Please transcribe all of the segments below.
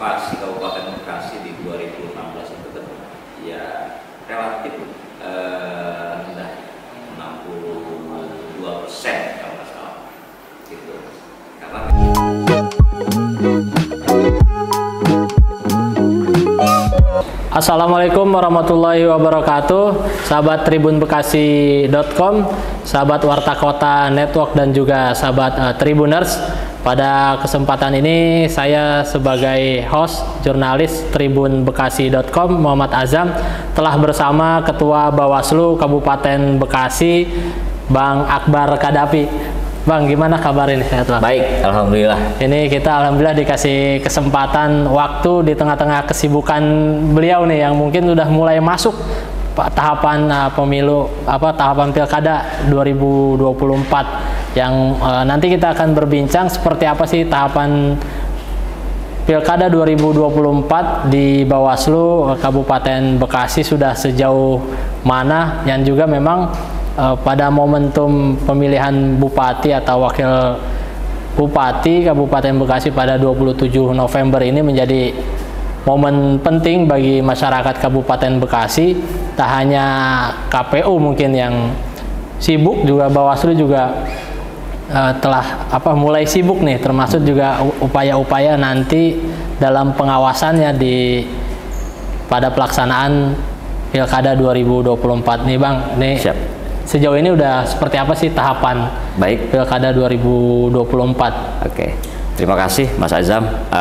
partisipasi Kabupaten Bekasi di 2016 itu kan ya relatif rendah, 62% kalau nggak salah gitu. Karena Assalamualaikum warahmatullahi wabarakatuh, sahabat tribunbekasi.com, sahabat Warta Kota Network dan juga sahabat Tribuners. Pada kesempatan ini saya sebagai host jurnalis tribunbekasi.com Muhammad Azam telah bersama Ketua Bawaslu Kabupaten Bekasi Bang Akbar Kadafi. Bang, gimana kabar ini? Sehat, Bang? baik, alhamdulillah. Ini kita alhamdulillah dikasih kesempatan waktu di tengah-tengah kesibukan beliau nih yang mungkin sudah mulai masuk tahapan pemilu tahapan Pilkada 2024 yang nanti kita akan berbincang seperti apa sih tahapan Pilkada 2024 di Bawaslu Kabupaten Bekasi sudah sejauh mana, yang juga memang pada momentum pemilihan bupati atau wakil bupati Kabupaten Bekasi pada 27 November ini menjadi momen penting bagi masyarakat Kabupaten Bekasi. Tak hanya KPU mungkin yang sibuk, juga Bawaslu juga telah mulai sibuk nih, termasuk juga upaya-upaya nanti dalam pengawasannya pada pelaksanaan Pilkada 2024 nih, Bang. Nih, siap. Sejauh ini udah seperti apa sih tahapan baik Pilkada 2024? Oke, terima kasih Mas Azam.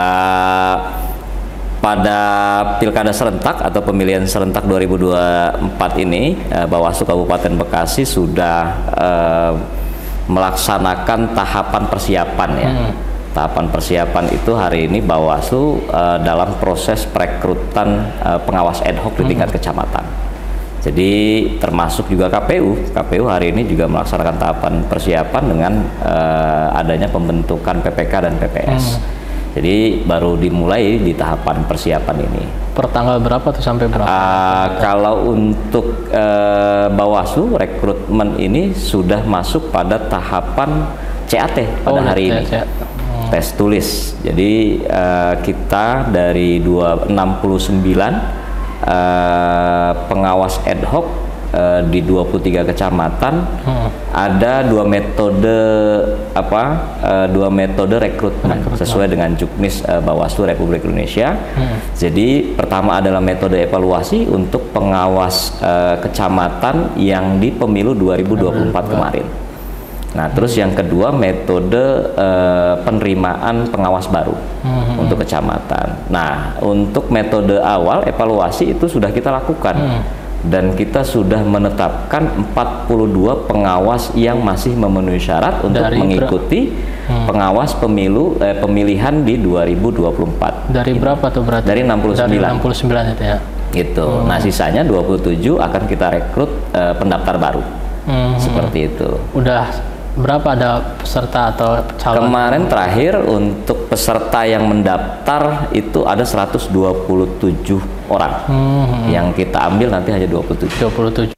Pada Pilkada serentak atau pemilihan serentak 2024 ini, Bawaslu Kabupaten Bekasi sudah melaksanakan tahapan persiapan ya. Tahapan persiapan itu hari ini Bawaslu dalam proses perekrutan pengawas ad hoc di tingkat kecamatan. Jadi termasuk juga KPU hari ini juga melaksanakan tahapan persiapan dengan adanya pembentukan PPK dan PPS. Jadi baru dimulai di tahapan persiapan ini. Per tanggal berapa tuh sampai berapa? Kalau untuk Bawaslu rekrutmen ini sudah masuk pada tahapan CAT pada hari ini. Tes tulis. Jadi kita dari 69 pengawas ad hoc di 23 kecamatan, ada dua metode rekrutmen sesuai dengan Juknis Bawaslu Republik Indonesia. Jadi pertama adalah metode evaluasi untuk pengawas kecamatan yang di pemilu 2024 kemarin. Nah, terus yang kedua metode penerimaan pengawas baru untuk kecamatan. Nah, untuk metode awal evaluasi itu sudah kita lakukan dan kita sudah menetapkan 42 pengawas yang masih memenuhi syarat untuk mengikuti pengawas pemilihan di 2024. Dari berapa tuh berarti? Dari 69. Dari 69 itu ya. Gitu. Nah, sisanya 27 akan kita rekrut pendaftar baru. Seperti itu. Udah berapa ada peserta atau calon? Kemarin terakhir untuk peserta yang mendaftar itu ada 127 orang. Yang kita ambil nanti hanya 27.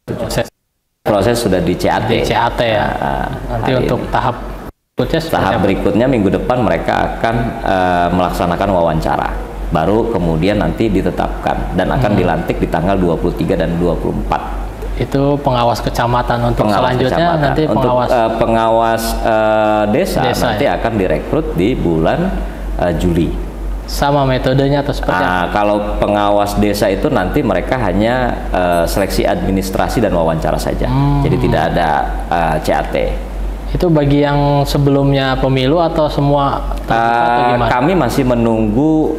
Proses sudah di CAT. Di CAT ya. Nanti untuk tahap berikutnya minggu depan mereka akan melaksanakan wawancara. Baru kemudian nanti ditetapkan dan akan dilantik di tanggal 23 dan 24. Itu pengawas kecamatan. Untuk selanjutnya nanti pengawas desa nanti akan direkrut di bulan Juli. Sama metodenya atau seperti apa? Kalau pengawas desa itu nanti mereka hanya seleksi administrasi dan wawancara saja. Jadi tidak ada CAT. Itu bagi yang sebelumnya pemilu atau semua? Kami masih menunggu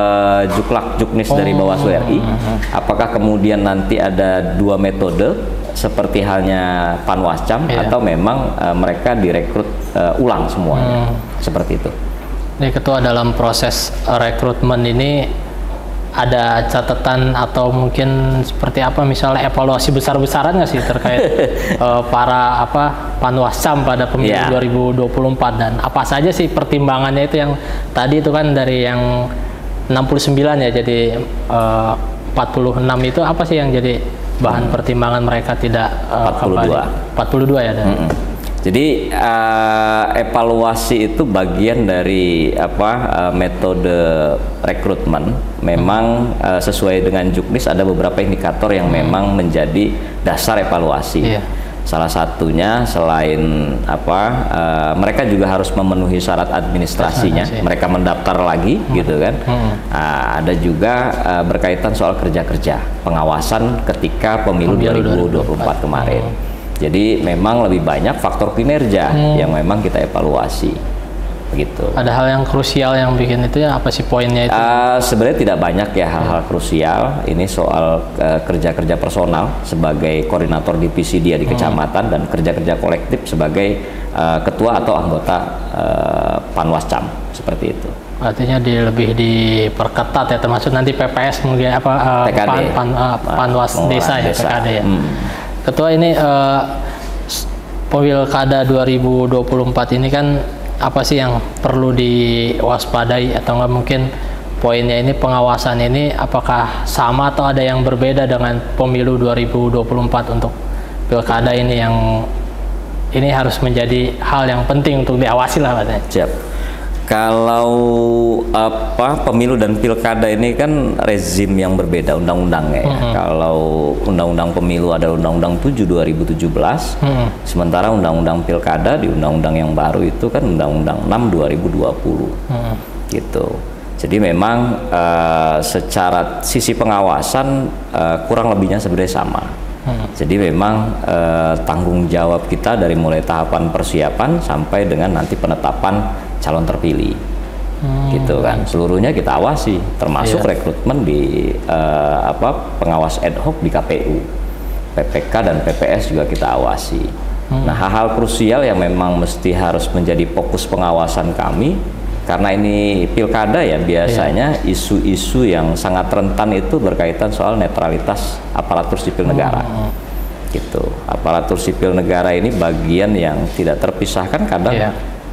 Juknis dari Bawaslu RI. Apakah kemudian nanti ada dua metode seperti halnya Panwascam atau memang mereka direkrut ulang semuanya, seperti itu. Ini Ketua, dalam proses rekrutmen ini ada catatan atau mungkin seperti apa, misalnya evaluasi besar-besaran nggak sih terkait para Panwascam pada pemilu 2024, dan apa saja sih pertimbangannya itu? Yang tadi itu kan dari yang 69 ya, jadi 46 itu apa sih yang jadi bahan pertimbangan mereka tidak 42 ya? Jadi evaluasi itu bagian dari metode rekrutmen. Memang sesuai dengan Juknis ada beberapa indikator yang memang menjadi dasar evaluasi. Salah satunya selain mereka juga harus memenuhi syarat administrasinya. Mereka mendaftar lagi, gitu kan. Ada juga berkaitan soal kerja-kerja pengawasan ketika pemilu 2024 kemarin. Jadi memang lebih banyak faktor kinerja yang memang kita evaluasi, begitu. Ada hal yang krusial yang bikin itu ya, apa sih poinnya itu? Sebenarnya tidak banyak ya hal-hal krusial. Ini soal kerja-kerja personal sebagai koordinator divisi dia di kecamatan dan kerja-kerja kolektif sebagai ketua atau anggota Panwascam, seperti itu. Artinya lebih diperketat ya, termasuk nanti PPS mungkin Panwas desa ya, PKD ya. Ketua, ini Pilkada 2024 ini kan apa sih yang perlu diwaspadai, atau enggak mungkin poinnya ini pengawasan ini apakah sama atau ada yang berbeda dengan pemilu 2024 untuk Pilkada ini, yang ini harus menjadi hal yang penting untuk diawasi lah katanya. Siap. Kalau pemilu dan pilkada ini kan rezim yang berbeda undang-undangnya ya. Kalau undang-undang pemilu adalah undang-undang 7 2017, sementara undang-undang pilkada di undang-undang yang baru itu kan undang-undang 6 2020. Gitu. Jadi memang secara sisi pengawasan kurang lebihnya sebenarnya sama. Jadi memang tanggung jawab kita dari mulai tahapan persiapan sampai dengan nanti penetapan calon terpilih, gitu kan. Seluruhnya kita awasi, termasuk rekrutmen di pengawas ad hoc di KPU, PPK dan PPS juga kita awasi. Nah, hal-hal krusial yang memang mesti harus menjadi fokus pengawasan kami, karena ini pilkada ya, biasanya isu-isu yang sangat rentan itu berkaitan soal netralitas aparatur sipil negara. Gitu. Aparatur sipil negara ini bagian yang tidak terpisahkan kadang.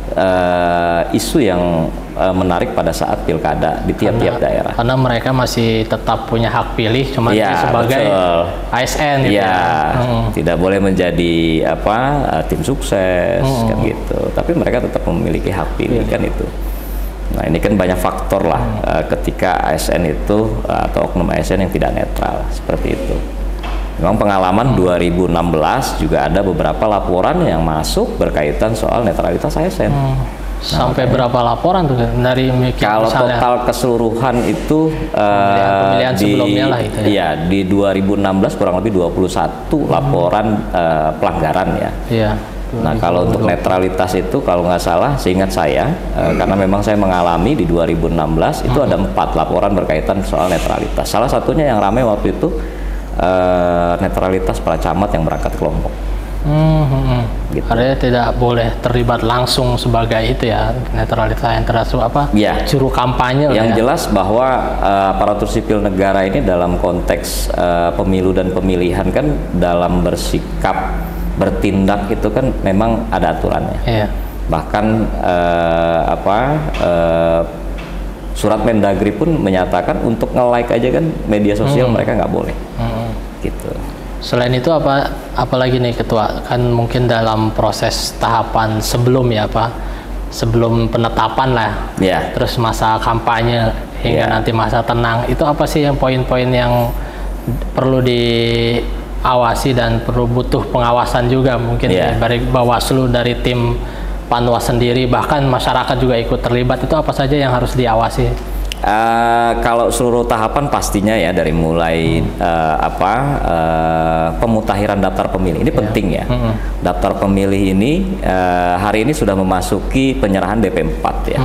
Isu yang menarik pada saat pilkada di tiap-tiap daerah. Karena mereka masih tetap punya hak pilih, cuma sebagai ASN gitu. Tidak boleh menjadi tim sukses kan gitu. Tapi mereka tetap memiliki hak pilih kan itu. Nah, ini kan banyak faktor lah ketika ASN itu atau oknum ASN yang tidak netral seperti itu. Memang pengalaman 2016 juga ada beberapa laporan yang masuk berkaitan soal netralitas ASN. Sampai berapa laporan tuh dari kalau total keseluruhan itu pemilihan sebelumnya lah itu ya. Di 2016 kurang lebih 21 laporan pelanggaran ya. Nah, kalau untuk netralitas itu kalau nggak salah, seingat saya, karena memang saya mengalami di 2016 itu ada 4 laporan berkaitan soal netralitas. Salah satunya yang ramai waktu itu netralitas para camat yang berangkat kelompok. Gitu. Artinya tidak boleh terlibat langsung sebagai itu ya, netralitas yang termasuk juru kampanye. Yang jelas bahwa aparatur sipil negara ini dalam konteks pemilu dan pemilihan kan dalam bersikap bertindak itu kan memang ada aturannya. Bahkan surat Mendagri pun menyatakan untuk nge-like aja kan media sosial mereka nggak boleh. Gitu. Selain itu apalagi nih Ketua, kan mungkin dalam proses tahapan sebelum sebelum penetapan lah, terus masa kampanye hingga nanti masa tenang, itu apa sih yang poin-poin yang perlu diawasi dan perlu butuh pengawasan juga mungkin dari Bawaslu, dari tim Panwas sendiri, bahkan masyarakat juga ikut terlibat, itu apa saja yang harus diawasi? Kalau seluruh tahapan pastinya ya, dari mulai pemutakhiran daftar pemilih ini penting ya. Daftar pemilih ini hari ini sudah memasuki penyerahan DP4 ya.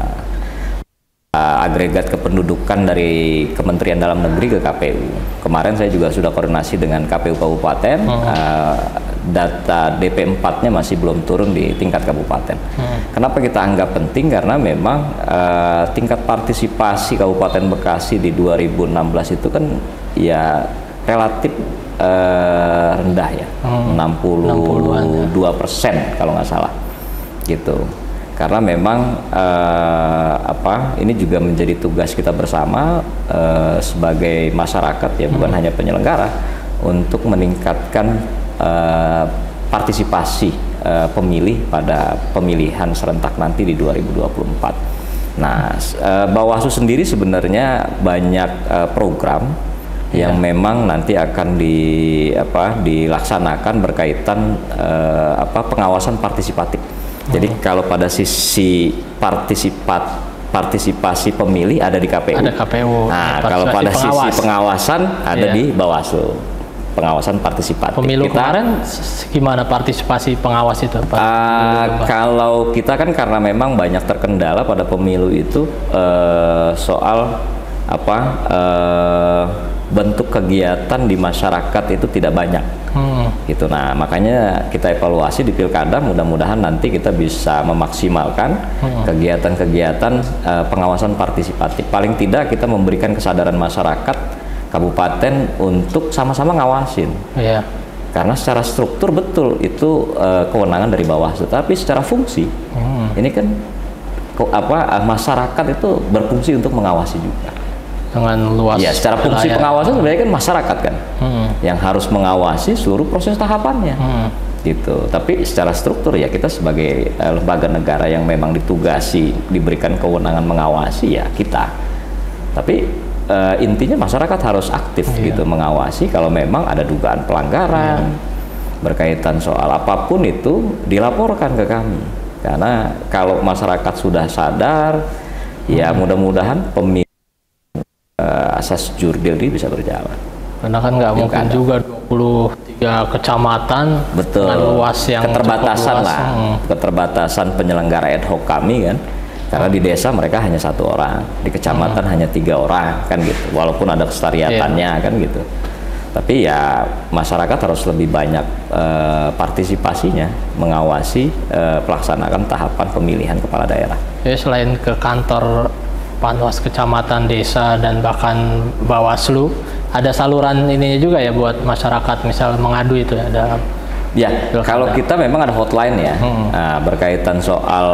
Agregat kependudukan dari Kementerian Dalam Negeri ke KPU. Kemarin saya juga sudah koordinasi dengan KPU Kabupaten. Data DP4-nya masih belum turun di tingkat kabupaten. Kenapa kita anggap penting? Karena memang tingkat partisipasi Kabupaten Bekasi di 2016 itu kan ya relatif rendah ya, 62% kalau nggak salah, gitu. Karena memang ini juga menjadi tugas kita bersama sebagai masyarakat ya, bukan hanya penyelenggara, untuk meningkatkan partisipasi pemilih pada pemilihan serentak nanti di 2024. Nah, Bawaslu sendiri sebenarnya banyak program yang memang nanti akan dilaksanakan berkaitan pengawasan partisipatif. Jadi kalau pada sisi partisipasi pemilih ada di KPU. Ada KPU. Nah, kalau pada sisi pengawasan ada di Bawaslu. Pengawasan partisipatif. Pemilu kemarin gimana partisipasi pengawas itu? Kalau kita kan karena memang banyak terkendala pada pemilu itu soal bentuk kegiatan di masyarakat itu tidak banyak. Gitu. Nah, makanya kita evaluasi di pilkada, mudah-mudahan nanti kita bisa memaksimalkan kegiatan-kegiatan pengawasan partisipatif. Paling tidak kita memberikan kesadaran masyarakat kabupaten untuk sama-sama ngawasin. Karena secara struktur betul itu kewenangan dari Bawaslu, tapi secara fungsi ini kan masyarakat itu berfungsi untuk mengawasi juga. Dengan luas. Ya, secara fungsi pengawasan sebenarnya kan masyarakat kan yang harus mengawasi seluruh proses tahapannya. Gitu. Tapi secara struktur ya kita sebagai lembaga negara yang memang ditugasi diberikan kewenangan mengawasi ya kita. Tapi intinya masyarakat harus aktif gitu mengawasi kalau memang ada dugaan pelanggaran berkaitan soal apapun itu dilaporkan ke kami. Karena kalau masyarakat sudah sadar ya mudah-mudahan pemilu asas jurdil ini bisa berjalan. Karena kan nggak mungkin juga 23 kecamatan dengan luas yang keterbatasan luas. Keterbatasan penyelenggara ad hoc kami kan. Karena di desa mereka hanya 1 orang, di kecamatan hanya 3 orang kan gitu. Walaupun ada kesetariatannya kan gitu. Tapi ya masyarakat harus lebih banyak partisipasinya mengawasi pelaksanaan tahapan pemilihan kepala daerah. Jadi selain ke kantor Panwas kecamatan, desa dan bahkan Bawaslu, ada saluran ininya juga ya buat masyarakat misal mengadu itu ya ada. Ya, kalau kita memang ada hotline ya, berkaitan soal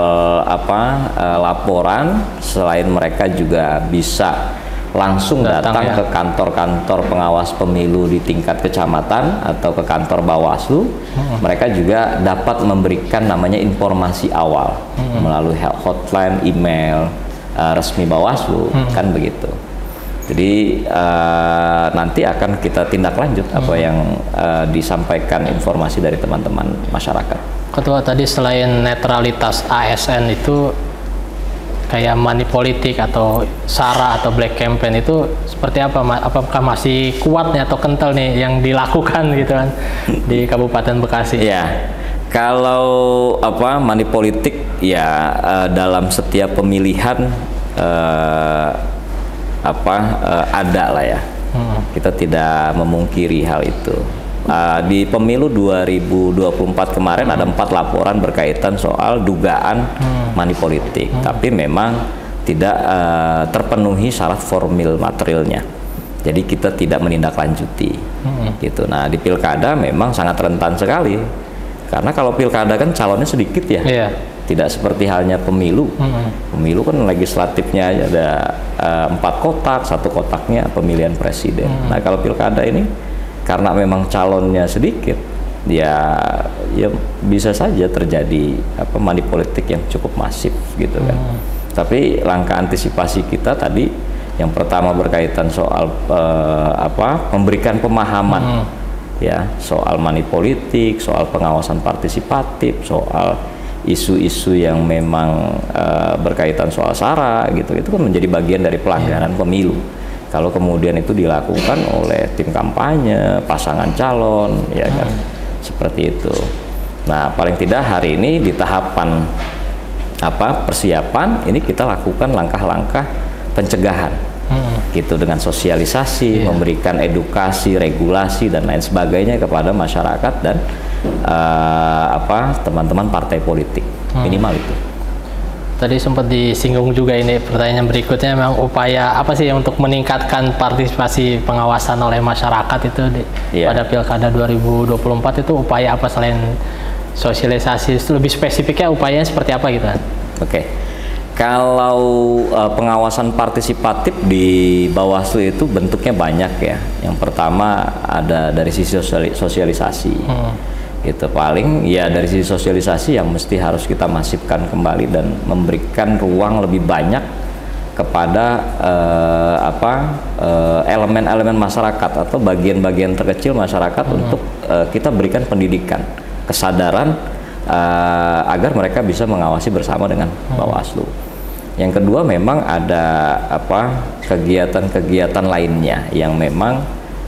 laporan. Selain mereka juga bisa langsung datang ke kantor-kantor pengawas pemilu di tingkat kecamatan atau ke kantor Bawaslu. Mereka juga dapat memberikan namanya informasi awal melalui hotline, email resmi Bawaslu, kan begitu. Jadi nanti akan kita tindak lanjut apa yang disampaikan informasi dari teman-teman masyarakat. Ketua, tadi selain netralitas ASN itu kayak money politik atau SARA atau black campaign itu seperti apa? Apakah masih kuat nih atau kental nih yang dilakukan gitu kan di Kabupaten Bekasi? Ya, kalau money politik ya dalam setiap pemilihan ada lah ya. Kita tidak memungkiri hal itu. Di pemilu 2024 kemarin ada 4 laporan berkaitan soal dugaan money politik, tapi memang tidak terpenuhi syarat formil materialnya. Jadi kita tidak menindaklanjuti. Gitu. Nah, di pilkada memang sangat rentan sekali. Karena kalau pilkada kan calonnya sedikit ya. Tidak seperti halnya pemilu. Pemilu kan legislatifnya ada 4 kotak, 1 kotaknya pemilihan presiden. Nah, kalau pilkada ini karena memang calonnya sedikit, ya bisa saja terjadi money politik yang cukup masif gitu kan. Tapi langkah antisipasi kita tadi yang pertama berkaitan soal memberikan pemahaman ya soal money politik, soal pengawasan partisipatif, soal isu-isu yang memang berkaitan soal SARA gitu, itu kan menjadi bagian dari pelanggaran pemilu. Kalau kemudian itu dilakukan oleh tim kampanye, pasangan calon, ya kan, seperti itu. Nah, paling tidak hari ini di tahapan persiapan ini kita lakukan langkah-langkah pencegahan, gitu, dengan sosialisasi, memberikan edukasi, regulasi dan lain sebagainya kepada masyarakat dan teman-teman partai politik, minimal itu. Tadi sempat disinggung juga ini pertanyaan berikutnya, memang upaya apa sih untuk meningkatkan partisipasi pengawasan oleh masyarakat itu pada Pilkada 2024 itu upaya apa selain sosialisasi, lebih spesifiknya upayanya seperti apa gitu kan? Oke. Kalau pengawasan partisipatif di Bawaslu itu bentuknya banyak ya. Yang pertama ada dari sisi sosialisasi. Itu paling ya dari sisi sosialisasi yang mesti harus kita masifkan kembali dan memberikan ruang lebih banyak kepada elemen-elemen masyarakat atau bagian-bagian terkecil masyarakat untuk kita berikan pendidikan, kesadaran agar mereka bisa mengawasi bersama dengan Bawaslu. Yang kedua memang ada kegiatan-kegiatan lainnya yang memang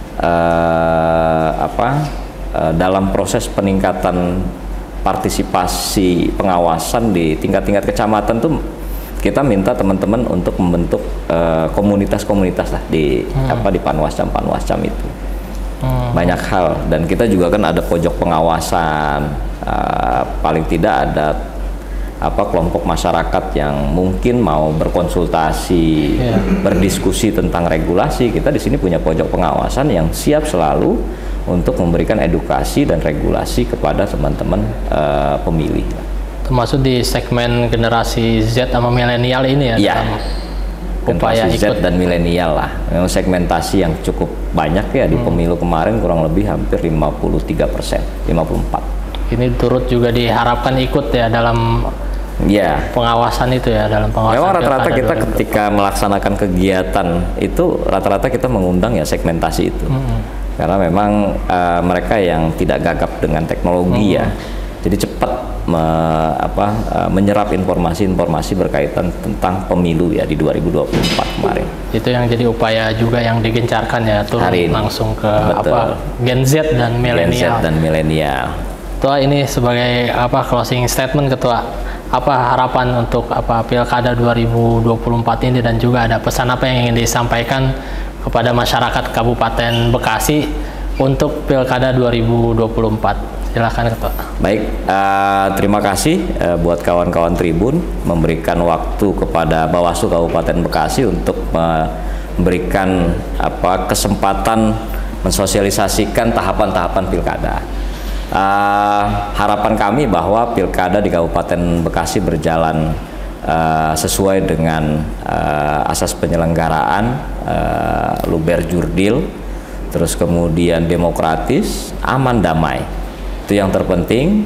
dalam proses peningkatan partisipasi pengawasan di tingkat-tingkat kecamatan tuh kita minta teman-teman untuk membentuk komunitas-komunitas lah di panwascam itu. Banyak hal, dan kita juga kan ada pojok pengawasan, paling tidak ada kelompok masyarakat yang mungkin mau berkonsultasi, berdiskusi tentang regulasi. Kita di sini punya pojok pengawasan yang siap selalu untuk memberikan edukasi dan regulasi kepada teman-teman pemilih. Termasuk di segmen generasi Z sama milenial ini ya? Iya, generasi Z dan milenial lah. Memang segmentasi yang cukup banyak ya di pemilu kemarin, kurang lebih hampir 53%, 54%. Ini turut juga diharapkan ikut ya dalam pengawasan itu ya, dalam pengawasan. Memang rata-rata kita ketika melaksanakan kegiatan itu rata-rata kita mengundang ya segmentasi itu. Karena memang mereka yang tidak gagap dengan teknologi ya, jadi cepat menyerap informasi-informasi berkaitan tentang pemilu ya di 2024 kemarin. Itu yang jadi upaya juga yang digencarkan ya, turun langsung ke Gen Z dan milenial. Ketua, ini sebagai closing statement Ketua, apa harapan untuk Pilkada 2024 ini, dan juga ada pesan apa yang ingin disampaikan kepada masyarakat Kabupaten Bekasi untuk Pilkada 2024. Silakan Ketua. Baik, terima kasih buat kawan-kawan Tribun memberikan waktu kepada Bawaslu Kabupaten Bekasi untuk memberikan kesempatan mensosialisasikan tahapan-tahapan pilkada. Harapan kami bahwa pilkada di Kabupaten Bekasi berjalan sesuai dengan asas penyelenggaraan luber jurdil, terus kemudian demokratis, aman, damai. Itu yang terpenting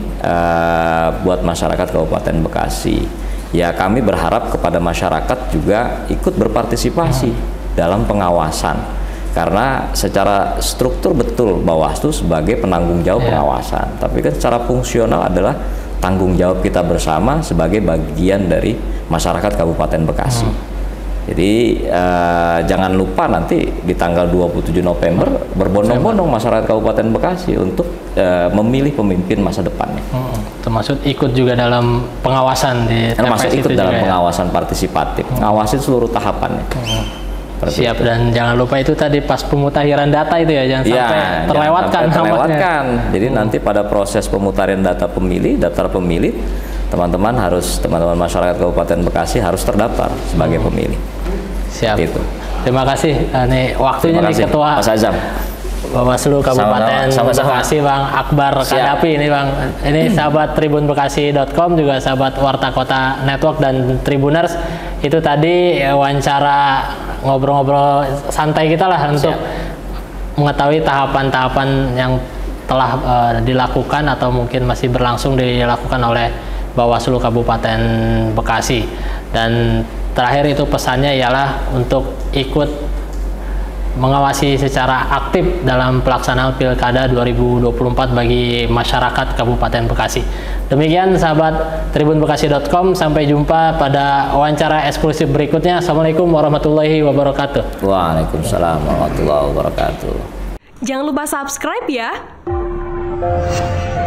buat masyarakat Kabupaten Bekasi. Ya, kami berharap kepada masyarakat juga ikut berpartisipasi dalam pengawasan. Karena secara struktur betul Bawaslu sebagai penanggung jawab pengawasan, tapi kan secara fungsional adalah tanggung jawab kita bersama sebagai bagian dari masyarakat Kabupaten Bekasi. Jadi jangan lupa nanti di tanggal 27 November berbondong-bondong masyarakat Kabupaten Bekasi untuk memilih pemimpin masa depannya. Termasuk ikut juga dalam pengawasan di termasuk ikut dalam pengawasan partisipatif, ngawasin seluruh tahapannya. Siap, dan jangan lupa itu tadi pas pemutahiran data itu ya, jangan sampai terlewatkan. Jadi nanti pada proses pemutahiran data pemilih, teman-teman masyarakat Kabupaten Bekasi harus terdaftar sebagai pemilih. Siap. Itu. Terima kasih nih waktunya nih Ketua Mas Azam. Bawaslu Kabupaten Bekasi Bang Akbar Kadapi ini Bang. Ini sahabat tribunbekasi.com, juga sahabat Warta Kota Network dan Tribuners. Itu tadi wawancara ngobrol-ngobrol santai kita lah untuk mengetahui tahapan-tahapan yang telah dilakukan atau mungkin masih berlangsung dilakukan oleh Bawaslu Kabupaten Bekasi. Dan terakhir itu pesannya ialah untuk ikut mengawasi secara aktif dalam pelaksanaan Pilkada 2024 bagi masyarakat Kabupaten Bekasi. Demikian sahabat tribunbekasi.com, sampai jumpa pada wawancara eksklusif berikutnya. Assalamualaikum warahmatullahi wabarakatuh. Waalaikumsalam warahmatullahi wabarakatuh. Jangan lupa subscribe ya.